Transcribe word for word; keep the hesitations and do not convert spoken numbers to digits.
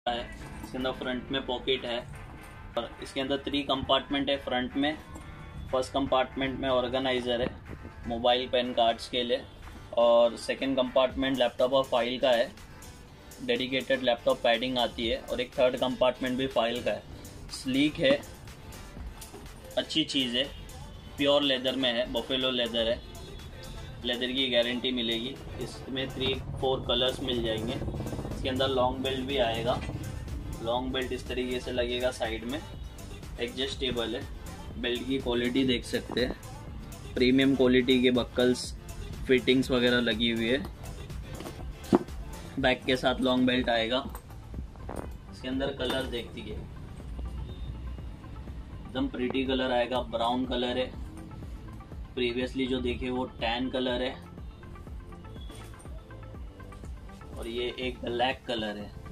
है। इसके अंदर फ्रंट में पॉकेट है और इसके अंदर थ्री कंपार्टमेंट है। फ्रंट में फर्स्ट कंपार्टमेंट में ऑर्गेनाइजर है मोबाइल पेन कार्ड्स के लिए, और सेकंड कंपार्टमेंट लैपटॉप और फाइल का है, डेडिकेटेड लैपटॉप पैडिंग आती है, और एक थर्ड कंपार्टमेंट भी फाइल का है। स्लीक है, अच्छी चीज़ है, प्योर लेदर में है, बफेलो लेदर है, लेदर की गारंटी मिलेगी। इसमें थ्री फोर कलर्स मिल जाएंगे। इसके अंदर लॉन्ग बेल्ट भी आएगा, लॉन्ग बेल्ट इस तरीके से लगेगा, साइड में एडजस्टेबल है। बेल्ट की क्वालिटी देख सकते हैं, प्रीमियम क्वालिटी के बक्कल्स फिटिंग्स वगैरह लगी हुई है। बैक के साथ लॉन्ग बेल्ट आएगा। इसके अंदर कलर देखती है, एकदम प्रीटी कलर आएगा, ब्राउन कलर है, प्रीवियसली जो देखे वो टैन कलर है, और ये एक ब्लैक कलर है।